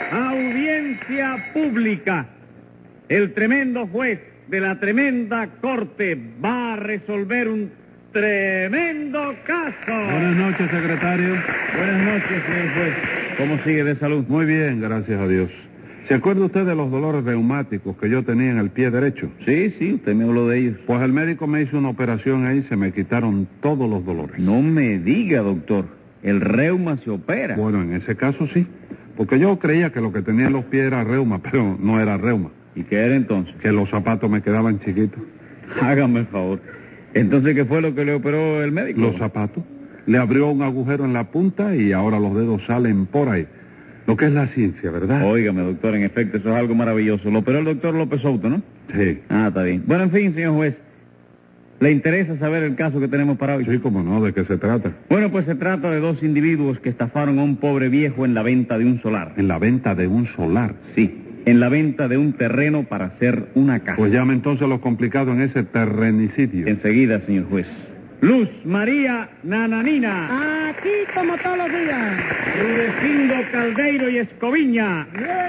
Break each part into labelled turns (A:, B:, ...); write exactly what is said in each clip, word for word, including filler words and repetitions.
A: Audiencia pública. El tremendo juez de la tremenda corte va a resolver un tremendo caso.
B: Buenas noches, secretario.
A: Buenas noches, señor juez. ¿Cómo sigue de salud?
B: Muy bien, gracias a Dios. ¿Se acuerda usted de los dolores reumáticos que yo tenía en el pie derecho?
A: Sí, sí, usted me habló de ellos.
B: Pues el médico me hizo una operación ahí y se me quitaron todos los dolores.
A: No me diga, doctor. El reuma se opera.
B: Bueno, en ese caso sí. Porque yo creía que lo que tenía en los pies era reuma, pero no era reuma.
A: ¿Y qué era entonces?
B: Que los zapatos me quedaban chiquitos.
A: Hágame el favor. Entonces, ¿qué fue lo que le operó el médico?
B: Los zapatos. Le abrió un agujero en la punta y ahora los dedos salen por ahí. Lo que es la ciencia, ¿verdad?
A: Óigame, doctor, en efecto, eso es algo maravilloso. Lo operó el doctor López Souto, ¿no?
B: Sí.
A: Ah, está bien. Bueno, en fin, señor juez. ¿Le interesa saber el caso que tenemos para hoy?
B: Sí, cómo no, ¿de qué se trata?
A: Bueno, pues se trata de dos individuos que estafaron a un pobre viejo en la venta de un solar.
B: En la venta de un solar.
A: Sí, en la venta de un terreno para hacer una casa.
B: Pues llame entonces lo complicado en ese terrenicidio.
A: Enseguida, señor juez. Luz María Nananina.
C: Aquí como todos los días.
A: Rudecindo Caldeiro y Escoviña.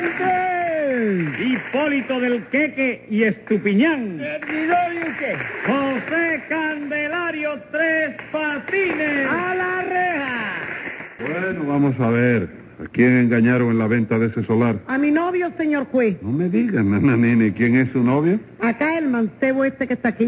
C: ¡Bien!
A: Hipólito del Queque y Estupiñán.
C: ¿Servidor y usted?
A: José Candelario Tres Patines.
C: ¡A la reja!
B: Bueno, vamos a ver. ¿A quién engañaron en la venta de ese solar?
C: A mi novio, señor juez.
B: No me digan, nananina, ¿y quién es su novio?
C: Acá el mancebo este que está aquí.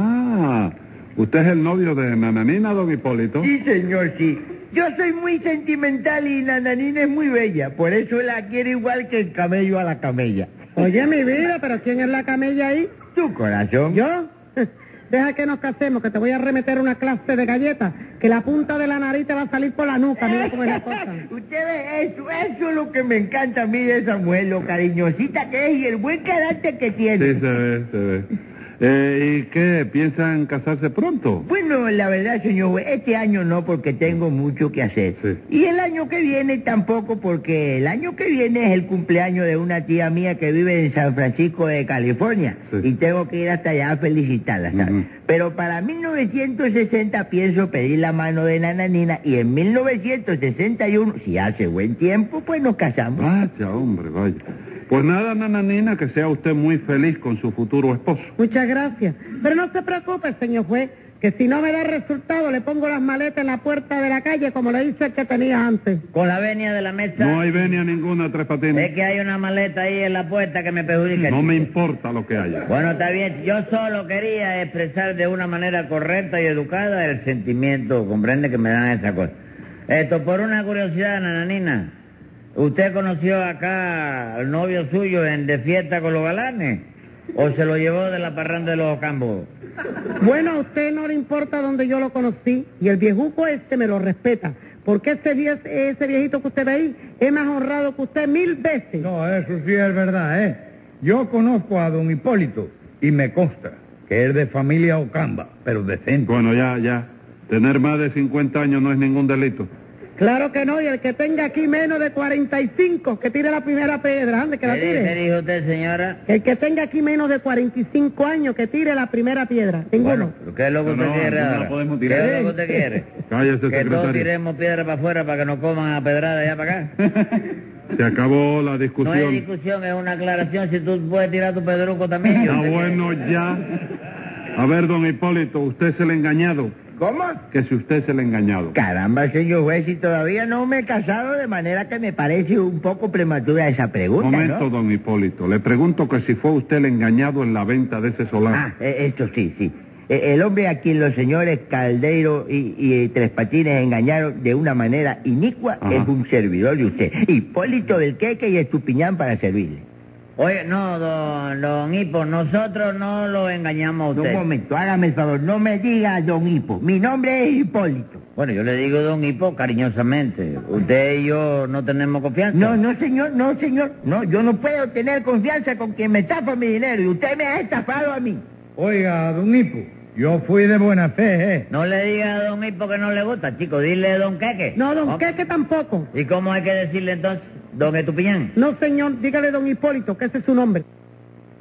B: Ah, ¿usted es el novio de Nananina, don Hipólito?
D: Sí, señor, sí. Yo soy muy sentimental y Nananina es muy bella. Por eso la quiero igual que el camello a la camella.
C: Oye, mi vida, ¿pero quién es la camella ahí?
D: Tu corazón.
C: ¿Yo? Deja que nos casemos, que te voy a remeter una clase de galletas, que la punta de la nariz te va a salir por la nuca, mira cómo es la cosa.
D: Usted ve eso, eso es lo que me encanta a mí de esa mujer, lo cariñosita que es y el buen carácter que tiene.
B: Sí, se ve, se ve. Eh, ¿Y qué? ¿Piensan casarse pronto?
D: Bueno, la verdad, señor juez, este año no porque tengo mucho que hacer.
B: Sí.
D: Y el año que viene tampoco porque el año que viene es el cumpleaños de una tía mía que vive en San Francisco de California.
B: Sí.
D: Y tengo que ir hasta allá a felicitarla, ¿sabes?
B: Ujú.
D: Pero para mil novecientos sesenta pienso pedir la mano de Nananina y en mil novecientos sesenta y uno, si hace buen tiempo, pues nos casamos.
B: Vaya, hombre, vaya. Pues nada, Nananina, que sea usted muy feliz con su futuro esposo.
C: Muchas gracias. Pero no se preocupe, señor juez, que si no me da resultado le pongo las maletas en la puerta de la calle como le dice el que tenía antes.
E: Con la venia de la mesa.
B: No hay venia ninguna, Tres Patines.
E: Es que hay una maleta ahí en la puerta que me perjudica.
B: No me importa lo que haya.
E: Bueno, está bien. Yo solo quería expresar de una manera correcta y educada el sentimiento, comprende, que me dan esas cosas. Esto, por una curiosidad, Nananina. ¿Usted conoció acá al novio suyo en De Fiesta con los Galanes? ¿O se lo llevó de la parranda de los Ocambos?
C: Bueno, a usted no le importa dónde yo lo conocí y el viejuco este me lo respeta. Porque ese, vie- ese viejito que usted ve ahí es más honrado que usted mil veces.
F: No, eso sí es verdad, ¿eh? Yo conozco a don Hipólito y me consta que es de familia Ocamba, pero decente.
B: Bueno, ya, ya. Tener más de cincuenta años no es ningún delito.
C: Claro que no, y el que tenga aquí menos de cuarenta y cinco, que tire la primera piedra, ande, que la
E: ¿Qué, qué
C: tire.
E: dijo usted, señora?
C: El que tenga aquí menos de cuarenta y cinco años, que tire la primera piedra. Ninguno.
E: Bueno, ¿qué es lo que
B: No,
E: usted
B: no,
E: quiere
B: no la
E: ahora?
B: podemos
E: ¿Qué
B: tirar.
E: es lo que usted quiere?
B: Cállese,
E: Que todos
B: secretario.
E: tiremos piedra para afuera para que nos coman a pedrada allá para acá.
B: Se acabó la
E: No hay
B: discusión.
E: discusión, es una aclaración. Si tú puedes tirar tu pedruco también.
B: Ah, bueno, ya. A ver, don Hipólito, usted es el engañado.
D: ¿Cómo?
B: Que si usted es el engañado.
D: Caramba, señor juez, y todavía no me he casado, de manera que me parece un poco prematura esa pregunta,
B: Momento,
D: ¿no?
B: don Hipólito. Le pregunto que si fue usted el engañado en la venta de ese solar.
D: Ah, eh, esto sí, sí. Eh, El hombre a quien los señores Caldeiro y, y Tres Patines engañaron de una manera inicua
B: Ajá.
D: es un servidor de usted. Hipólito del Queque y Estupiñán para servirle.
E: Oye, no, don, don Hipo, nosotros no lo engañamos a
D: Un
E: usted.
D: momento, hágame el favor, no me diga don Hipo. Mi nombre es Hipólito.
E: Bueno, yo le digo don Hipo cariñosamente. Usted y yo no tenemos confianza.
D: No, no, señor, no, señor. No, yo no puedo tener confianza con quien me estafa mi dinero y usted me ha estafado a mí.
F: Oiga, don Hipo, yo fui de buena fe, ¿eh?
E: No le diga a don Hipo que no le gusta, chico. Dile don Queque.
C: No, don
E: ¿Cómo?
C: Queque tampoco.
E: ¿Y cómo hay que decirle entonces? Don Estupiñán.
C: No, señor, dígale don Hipólito, que ese es su nombre.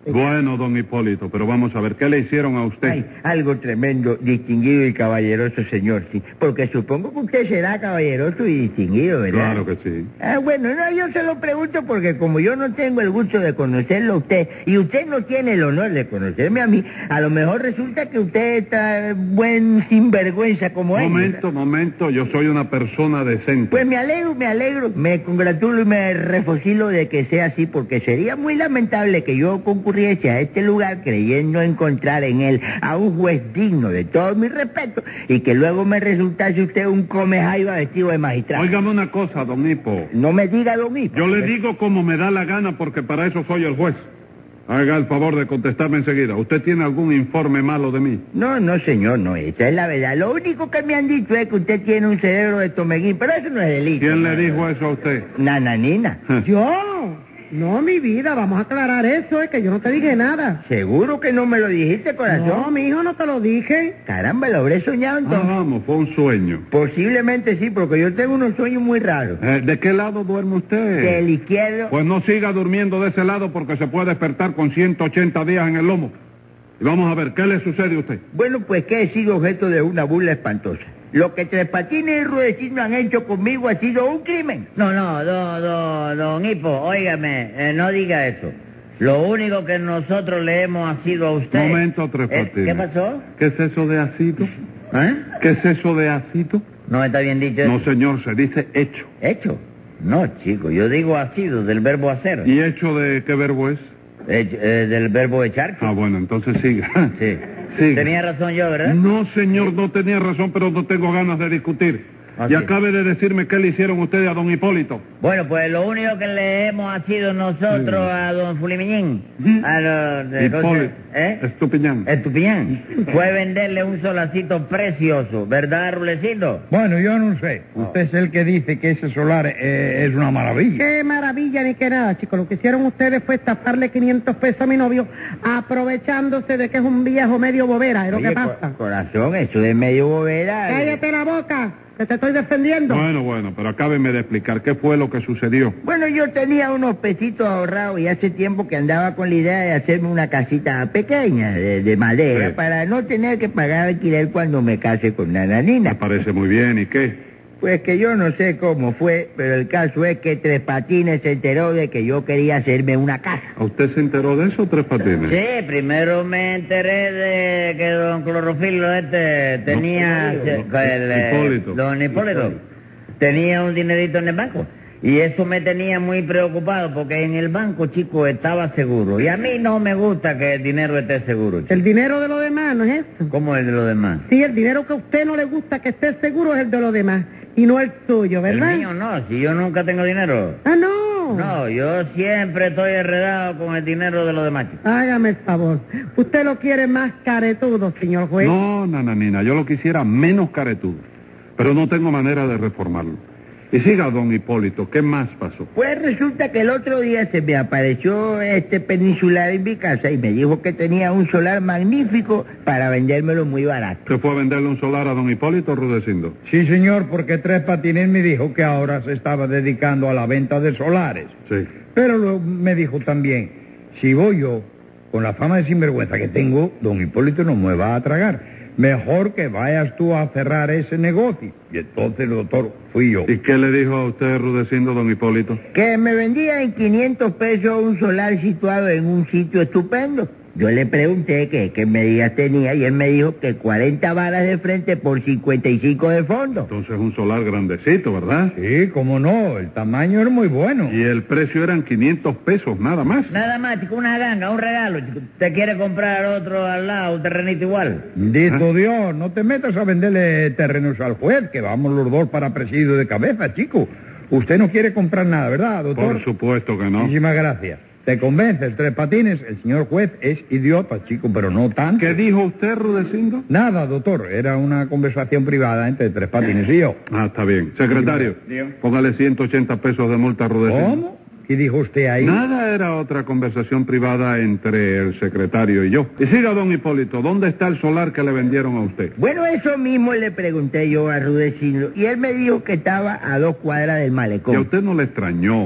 B: Bueno, don Hipólito, pero vamos a ver, ¿qué le hicieron a usted?
D: Ay, algo tremendo, distinguido y caballeroso, señor, sí. Porque supongo que usted será caballeroso y distinguido, ¿verdad?
B: Claro que sí.
D: Ah, bueno, no, yo se lo pregunto porque como yo no tengo el gusto de conocerlo a usted y usted no tiene el honor de conocerme a mí, a lo mejor resulta que usted está buen sinvergüenza como él.
B: Momento, momento, yo soy una persona decente.
D: Pues me alegro, me alegro, me congratulo y me refocilo de que sea así porque sería muy lamentable que yo concurriese a este lugar creyendo encontrar en él a un juez digno de todo mi respeto y que luego me resultase usted un comejaiba vestido de magistrado.
B: Óigame una cosa, don Hipo.
D: No me diga don Hipo.
B: Yo le digo como me da la gana porque para eso soy el juez. Haga el favor de contestarme enseguida. ¿Usted tiene algún informe malo de mí?
D: No, no, señor, no, esa es la verdad. Lo único que me han dicho es que usted tiene un cerebro de tomeguín, pero eso no es delito.
B: ¿Quién le
D: no,
B: dijo eso a usted?
D: Nananina.
C: Yo. No, mi vida, vamos a aclarar eso, es que yo no te dije nada.
D: ¿Seguro que no me lo dijiste, corazón?
C: No, mi hijo, no te lo dije.
D: Caramba, lo habré soñado
B: Ah,
D: entonces.
B: vamos, fue un sueño.
D: Posiblemente sí, porque yo tengo unos sueños muy raros.
B: Eh, ¿De qué lado duerme usted?
D: Del izquierdo.
B: Pues no siga durmiendo de ese lado porque se puede despertar con ciento ochenta días en el lomo. Y vamos a ver, ¿qué le sucede a usted?
D: Bueno, pues que he sido objeto de una burla espantosa. Lo que Tres Patines y Rudecindo han hecho conmigo ha sido un crimen.
E: No, no, don, don, don Hipo, óigame, eh, no diga eso. Lo único que nosotros le hemos sido a usted...
B: Momento, Tres
E: Eh,
B: Patines.
E: ¿Qué pasó?
B: ¿Qué es eso de ácido?
E: ¿Eh?
B: ¿Qué es eso de ácido?
E: No está bien dicho
B: No,
E: eso.
B: señor, se dice hecho.
E: ¿Hecho? No, chico, yo digo asido, del verbo hacer.
B: ¿Y hecho de qué verbo es?
E: Eh, eh, del verbo echar.
B: Ah, bueno, entonces siga.
E: Sí.
B: Siga.
E: Tenía razón yo, ¿verdad?
B: No, señor, no tenía razón, pero no tengo ganas de discutir.
E: Ah,
B: y
E: sí.
B: acabe de decirme qué le hicieron ustedes a don Hipólito.
E: Bueno, pues lo único que le hemos sido nosotros
B: Sí.
E: a don Fulimiñín, a los... de-
B: Hipólito.
E: ¿Eh?
B: Estupiñán.
E: Estupiñán, fue venderle un solacito precioso, ¿verdad, Rulecito?
F: Bueno, yo no sé. Usted es el que dice que ese solar eh, es una maravilla.
C: Qué maravilla ni qué nada, chicos. Lo que hicieron ustedes fue taparle quinientos pesos a mi novio, aprovechándose de que es un viejo medio bobera, es lo
D: Oye,
C: que
D: co-
C: pasa.
D: corazón, eso de medio bobera. eh.
C: Cállate la boca, que te estoy defendiendo.
B: Bueno, bueno, pero acábeme de explicar qué fue lo que sucedió.
D: Bueno, yo tenía unos pesitos ahorrados y hace tiempo que andaba con la idea de hacerme una casita pequeña de, de madera
B: Sí.
D: para no tener que pagar alquiler cuando me case con la
B: Me
D: nananina.
B: parece muy bien, ¿y qué?
D: Pues que yo no sé cómo fue, pero el caso es que Tres Patines se enteró de que yo quería hacerme una casa.
B: ¿A usted se enteró de eso, Tres Patines?
E: Sí, primero me enteré de que don Clorofilo este tenía...
B: No,
E: que
B: no,
E: el, eh,
B: Hipólito.
E: Don Hipólito tenía un dinerito en el banco. Y eso me tenía muy preocupado porque en el banco, chico, estaba seguro. Y a mí no me gusta que el dinero esté seguro, chico.
C: El dinero de los demás, ¿no es eso?
E: ¿Cómo es de los demás?
C: Sí, el dinero que a usted no le gusta que esté seguro es el de los demás y no el suyo, ¿verdad?
E: El mío no, si yo nunca tengo dinero.
C: Ah, no.
E: No, yo siempre estoy enredado con el dinero de los demás, chico.
C: Hágame el favor. Usted lo quiere más caretudo, señor juez.
B: No, nananina, yo lo quisiera menos caretudo, pero no tengo manera de reformarlo. Y siga, don Hipólito, ¿qué más pasó?
D: Pues resulta que el otro día se me apareció este peninsular en mi casa y me dijo que tenía un solar magnífico para vendérmelo muy barato.
B: ¿Se fue a venderle un solar a don Hipólito, Rudecindo?
F: Sí, señor, porque Tres Patines me dijo que ahora se estaba dedicando a la venta de solares.
B: Sí.
F: Pero luego me dijo también, si voy yo, con la fama de sinvergüenza que tengo, don Hipólito no me va a tragar. Mejor que vayas tú a cerrar ese negocio. Y entonces, doctor, fui yo.
B: ¿Y qué le dijo a usted, Rudecindo, don Hipólito?
D: Que me vendía en quinientos pesos un solar situado en un sitio estupendo. Yo le pregunté que qué medidas tenía y él me dijo que cuarenta varas de frente por cincuenta y cinco de fondo.
B: Entonces un solar grandecito, ¿verdad?
F: Sí, cómo no, el tamaño era muy bueno.
B: Y el precio eran quinientos pesos, nada más.
E: Nada más, chico, una ganga, un regalo, chico. ¿Te quiere comprar otro al lado, un terrenito igual?
F: Bendito Dios, no te metas a venderle terrenos al juez, que vamos los dos para presidio de cabeza, chico. Usted no quiere comprar nada, ¿verdad, doctor?
B: Por supuesto que no.
F: Muchísimas gracias. ¿Te convence el Tres Patines? El señor juez es idiota, chico, pero no tanto.
B: ¿Qué dijo usted, Rudecindo?
F: Nada, doctor, era una conversación privada entre Tres Patines y yo.
B: Ah, está bien. Secretario, póngale ciento ochenta pesos de multa a Rudecindo.
F: ¿Cómo? ¿Qué dijo usted ahí?
B: Nada, era otra conversación privada entre el secretario y yo. Y siga, don Hipólito, ¿dónde está el solar que le vendieron a usted?
D: Bueno, eso mismo le pregunté yo a Rudecindo y él me dijo que estaba a dos cuadras del
B: Que a
D: malecón.
B: usted no le extrañó.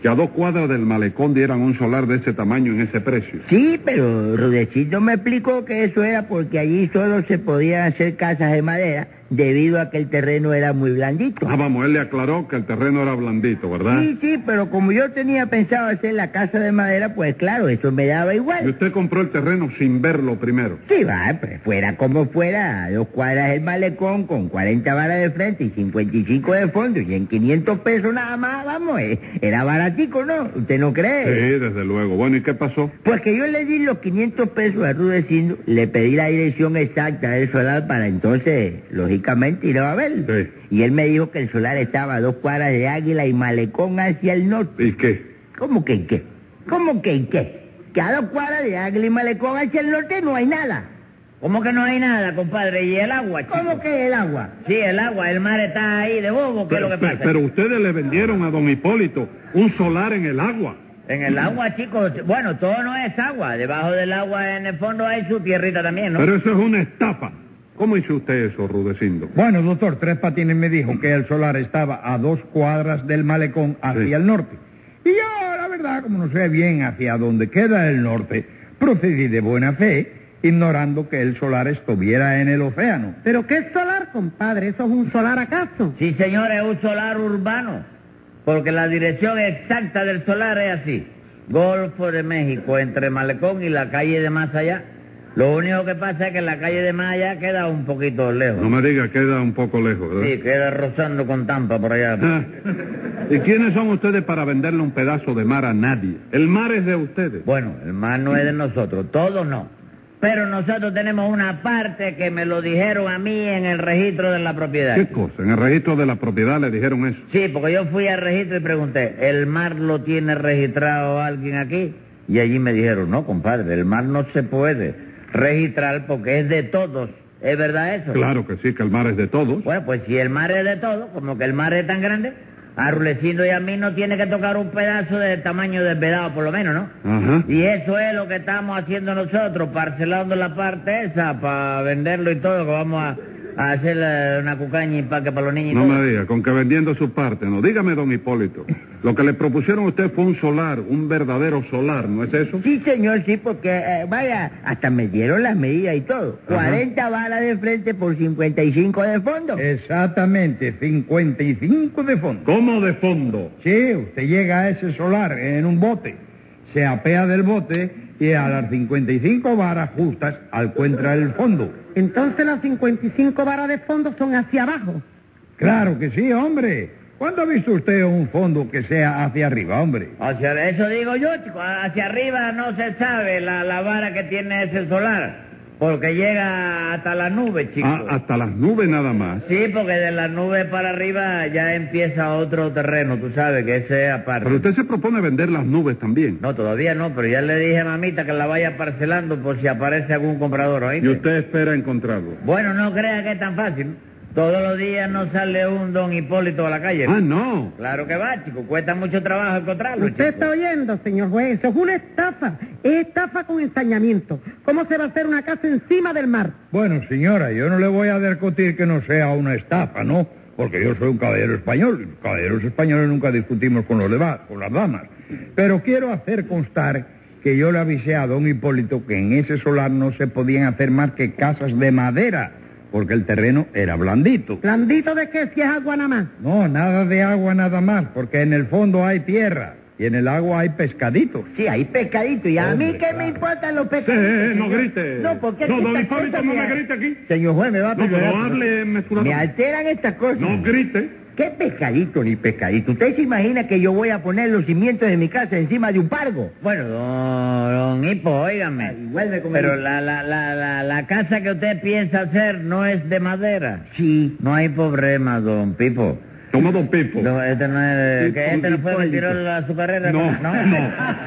B: que a dos cuadras del malecón dieran un solar de ese tamaño en ese precio.
D: Sí, pero Rudecito me explicó que eso era porque allí solo se podían hacer casas de madera debido a que el terreno era muy blandito.
B: Ah, vamos, él le aclaró que el terreno era blandito, ¿verdad?
D: Sí, sí, pero como yo tenía pensado hacer la casa de madera, pues claro, eso me daba
B: Y
D: igual.
B: usted compró el terreno sin verlo primero.
D: Sí, va, pues fuera como fuera, a dos cuadras del malecón con cuarenta varas de frente y cincuenta y cinco de fondo y en quinientos pesos nada más, vamos, eh, era baratico, ¿no? ¿Usted no cree?
B: Sí, desde luego. Bueno, ¿y qué pasó?
D: Pues que yo le di los quinientos pesos a Rudecindo, le pedí la dirección exacta del solar para entonces, lógicamente, ir a verlo.
B: Sí.
D: Y él me dijo que el solar estaba a dos cuadras de Águila y malecón hacia el norte.
B: ¿Y qué?
D: ¿Cómo que y qué? ¿Cómo que y qué? Que a dos cuadras de Águila y malecón hacia el norte no hay nada.
E: ¿Cómo que no hay nada, compadre? ¿Y el agua, chico?
D: ¿Cómo que el agua?
E: Sí, el agua, el mar está ahí de bobo, ¿qué es lo que
B: Pero,
E: pasa?
B: pero ustedes le vendieron a don Hipólito un solar en el agua.
E: En el agua, chicos, bueno, todo no es agua. Debajo del agua, en el fondo, hay su tierrita también, ¿no?
B: Pero eso es una estafa. ¿Cómo hizo usted eso, Rudecindo?
F: Bueno, doctor, Tres Patines me dijo que el solar estaba a dos cuadras del malecón hacia
B: Sí.
F: el norte. Y yo, la verdad, como no sé bien hacia dónde queda el norte, procedí de buena fe, ignorando que el solar estuviera en el océano.
C: ¿Pero qué es solar, compadre? ¿Eso es un solar acaso?
E: Sí, señor, es un solar urbano. Porque la dirección exacta del solar es así. Golfo de México, entre Malecón y la calle de más allá. Lo único que pasa es que la calle de más allá queda un poquito lejos.
B: No me diga, queda un poco lejos, ¿verdad?
E: Sí, queda rozando con Tampa por allá.
B: Ah. ¿Y quiénes son ustedes para venderle un pedazo de mar a nadie? El mar es de ustedes.
E: Bueno, el mar no es de nosotros, todos no. Pero nosotros tenemos una parte que me lo dijeron a mí en el registro de la propiedad.
B: ¿Qué cosa? En el registro de la propiedad le dijeron eso.
E: Sí, porque yo fui al registro y pregunté, ¿el mar lo tiene registrado alguien aquí? Y allí me dijeron, no, compadre, el mar no se puede registrar porque es de todos. ¿Es verdad eso?
B: Claro que sí, que el mar es de todos.
E: Bueno, pues si el mar es de todos, como que el mar es tan grande, a Rulecindo y a mí no tiene que tocar un pedazo de tamaño del vedado, por lo menos, ¿no?
B: Ajá.
E: Y eso es lo que estamos haciendo nosotros, parcelando la parte esa para venderlo y todo, que vamos a, a hacer eh, una cucaña y paque para los niños y
B: No
E: todo.
B: me diga, con que vendiendo su parte, no. Dígame, don Hipólito, lo que le propusieron a usted fue un solar, un verdadero solar, ¿no es eso?
D: Sí, señor, sí, porque, eh, vaya, hasta me dieron las medidas y todo.
B: Ajá.
D: cuarenta varas de frente por cincuenta y cinco de fondo.
F: Exactamente, cincuenta y cinco de fondo.
B: ¿Cómo de fondo?
F: Sí, usted llega a ese solar en un bote, se apea del bote y a las cincuenta y cinco varas justas encuentra el fondo.
C: Entonces las cincuenta y cinco varas de fondo son hacia abajo.
F: Claro que sí, hombre. ¿Cuándo ha visto usted un fondo que sea hacia arriba, hombre?
E: Hacia eso digo yo, chico, hacia arriba no se sabe la, la vara que tiene ese solar, porque llega hasta la nube, chico.
B: Ah, hasta las nubes nada más.
E: Sí, porque de las nubes para arriba ya empieza otro terreno, tú sabes que ese es aparte.
B: Pero usted se propone vender las nubes también.
E: No, todavía no, pero ya le dije a mamita que la vaya parcelando por si aparece algún comprador, ¿oíste?
B: Y usted espera encontrarlo.
E: Bueno, no crea que es tan fácil. Todos los días no sale un don Hipólito a la calle.
B: Ah, no.
E: Claro que va, chico, cuesta mucho trabajo encontrarlo,
C: Usted
E: chico.
C: está oyendo, señor juez, eso es una estafa. Es estafa con ensañamiento. ¿Cómo se va a hacer una casa encima del mar?
F: Bueno, señora, yo no le voy a discutir que no sea una estafa, ¿no? Porque yo soy un caballero español. y Los caballeros españoles nunca discutimos con los demás, con las damas. Pero quiero hacer constar que yo le avisé a don Hipólito que en ese solar no se podían hacer más que casas de madera, porque el terreno era blandito.
C: ¿Blandito de qué si es agua nada más?
F: No, nada de agua nada más, porque en el fondo hay tierra y en el agua hay pescaditos.
D: Sí, hay pescadito. ¿Y a mí
F: Hombre,
D: qué
F: claro.
D: me importan los
B: Eh,
D: pescaditos?
B: eh, no
D: señor?
B: grite.
D: No, porque
B: No,
D: es que
B: don
D: estas
B: Hipólito,
D: cosas
B: no me
D: me-
B: grite aquí.
D: Señor juez, me va a
B: No,
D: perdonar,
B: pero hable mesurado.
D: Me alteran estas cosas.
B: No grite.
D: ¿Qué pescadito ni pescadito? ¿Usted se imagina que yo voy a poner los cimientos de mi casa encima de un pargo?
E: Bueno, don, don Hipo, óigame.
D: Ay, vuelve con
E: Pero
D: el-
E: la, la, la, la, la casa que usted piensa hacer no es de madera.
D: Sí.
E: No hay problema, don Pipo.
B: Toma don Pipo.
E: No, este no es...
B: Sí,
E: que este no fue el que
B: Hipólito.
E: tiró la- su carrera.
B: No, no.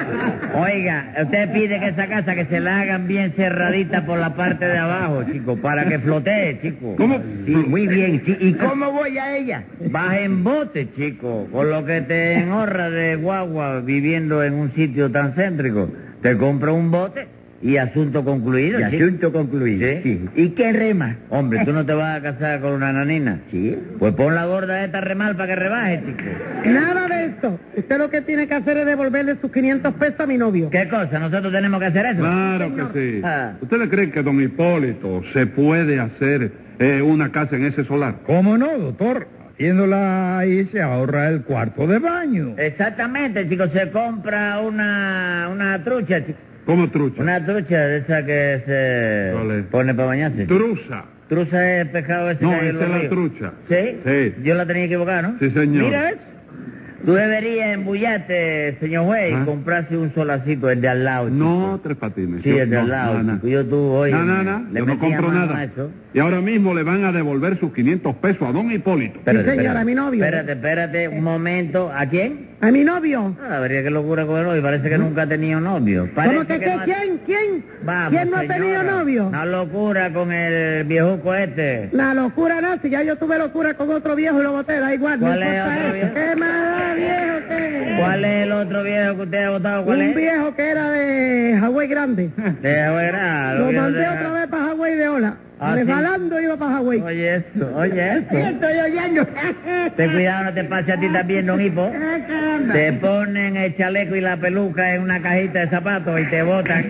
E: Oiga, usted pide que esa casa que se la hagan bien cerradita por la parte de abajo, chico, para que flotee, chico.
B: ¿Cómo?
D: Sí, muy bien. Sí. ¿Y cómo voy a ella?
E: Vas en bote, chico, con lo que te enhorra de guagua viviendo en un sitio tan céntrico. Te compra un bote Y asunto concluido,
D: Y
E: chico.
D: asunto concluido.
E: Sí.
D: Sí. ¿Y qué rema?
E: Hombre, ¿tú no te vas a casar con una nanina?
D: Sí.
E: Pues pon la gorda esta remal para que rebaje, chico.
C: Nada de eso. Usted lo que tiene que hacer es devolverle sus quinientos pesos a mi novio.
E: ¿Qué cosa? ¿Nosotros tenemos que hacer eso?
B: Claro que sí.
E: Ah.
B: ¿Ustedes creen que don Hipólito se puede hacer eh, una casa en ese solar?
F: ¿Cómo no, doctor? Haciéndola ahí se ahorra el cuarto de baño.
E: Exactamente, chico. Se compra una, una trucha, chico.
B: ¿Cómo trucha?
E: Una trucha de esa que se
B: ¿Cuál es?
E: pone para bañarse.
B: Truza.
E: Truza es el pescado ese
B: No,
E: que hay en
B: esa
E: los
B: es la
E: ríos.
B: trucha.
E: ¿Sí?
B: Sí.
E: Yo la tenía equivocada, ¿no?
B: Sí, señor.
E: Mira, ¿ves? Tú deberías embullarte, señor juez,
B: ¿Ah?
E: y comprarse un solacito, el de al lado.
B: No,
E: chico.
B: Tres Patines.
E: Sí,
B: Yo-
E: el de al
B: no,
E: lado.
B: no, no.
E: chico. Yo tú, oye,
B: No, no, no,
E: le
B: yo no
E: metía
B: compro
E: mano
B: nada.
E: a eso.
B: Y ahora mismo le van a devolver sus quinientos pesos a don Hipólito.
E: Espérate,
C: señora,
E: espérate.
C: mi novio.
E: Espérate, espérate, un momento. ¿A quién?
C: ¿A mi novio?
E: Ah, habría que locura con el novio. Parece que nunca ha tenido novio. Parece
C: ¿Cómo que,
E: que
C: qué?
E: no ha-
C: ¿Quién? ¿Quién?
E: Vamos,
C: ¿Quién no ha
E: señora.
C: tenido novio?
E: Una locura con el viejuco este.
C: La locura no, si ya yo tuve locura con otro viejo y lo boté, da igual. no
E: ¿Cuál es
C: importa
E: otro
C: eso.
E: viejo?
C: ¿Qué más da, viejo? ¿Qué?
E: ¿Cuál es el otro viejo que usted ha votado? ¿Cuál
C: Un
E: es?
C: viejo que era de Hawái Grande.
E: De Abuela,
C: Lo
E: viejos
C: mandé
E: de-
C: otra vez para Hawái de ola.
E: Ah, ¿sí?
C: Resbalando iba para Hawái.
E: Oye eso, oye
C: Sí,
E: eso.
C: estoy oyendo.
E: Ten cuidado, no te pase a ti también, don Hipo. Te ponen el chaleco y la peluca en una cajita de zapatos y te botan.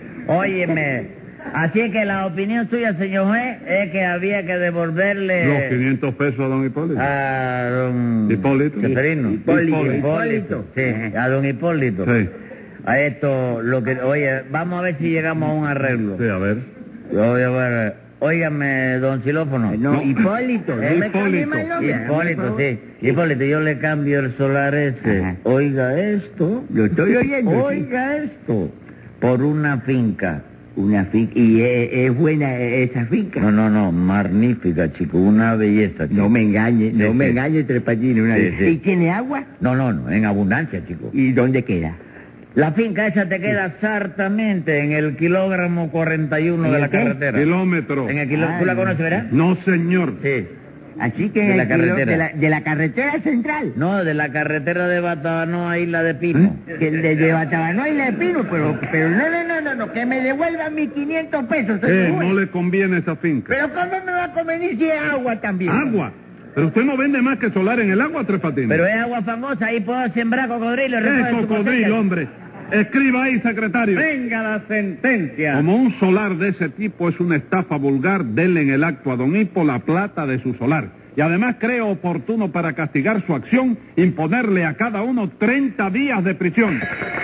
E: Óyeme. Así es que la opinión suya, señor juez, es que había que devolverle
B: Los quinientos pesos a don Hipólito.
E: a don
B: Hipólito.
E: Seferino.
B: Hipólito.
E: Hipólito. Sí, a don Hipólito.
B: Sí.
E: A esto, lo que, oye, vamos a ver si llegamos a un arreglo.
B: Sí, a ver.
E: Yo voy a ver, óigame, don Xilófono.
D: No,
B: No.
D: Hipólito.
E: Eh,
D: no me cambie
B: Hipólito.
D: más nombre,
E: Hipólito,
D: por
E: sí. Hipólito, yo le cambio el solar ese.
D: Ajá.
E: Oiga esto.
D: Lo estoy oyendo. sí.
E: Oiga esto. Por una finca.
D: Una finca. ¿Y es, es buena esa finca?
E: No, no, no, magnífica, chico. Una belleza, chico.
D: No me engañe, no
E: Sí,
D: me
E: sí.
D: engañe, Tres Patines. Una
E: Sí,
D: vez.
E: sí.
D: ¿Y tiene agua?
E: No, no, no, en abundancia, chico.
D: ¿Y dónde queda?
E: La finca esa te queda exactamente en el kilogramo cuarenta y uno
D: ¿En
E: de
D: el
E: la
D: qué?
E: carretera.
B: Kilómetro.
E: En el kilómetro. ¿Tú la
D: Ay.
E: conoces, verdad?
B: No, señor.
E: Sí.
D: Así que
E: De la
D: el kilo-
E: carretera.
D: De la, de la carretera central.
E: No, de la carretera de Batabanoa a Isla de Pino.
D: Que de, de Batabanoa y Le Pino, pero, pero no, no, no, no, no, que me devuelvan mis quinientos pesos.
B: Eh,
D: señor
B: no
D: juez.
B: le conviene esa finca.
D: Pero ¿cómo me va a convenir si es agua también?
B: Agua. Pero usted no vende más que solar en el agua, Tres Patines.
E: Pero es agua famosa, ahí puedo sembrar cocodrilo.
B: Es
E: recoger su
B: cocodrilo,
E: cosecha.
B: hombre. Escriba ahí, secretario.
A: Venga la sentencia.
B: Como un solar de ese tipo es una estafa vulgar, denle en el acto a don Hipo la plata de su solar. Y además creo oportuno para castigar su acción, imponerle a cada uno treinta días de prisión.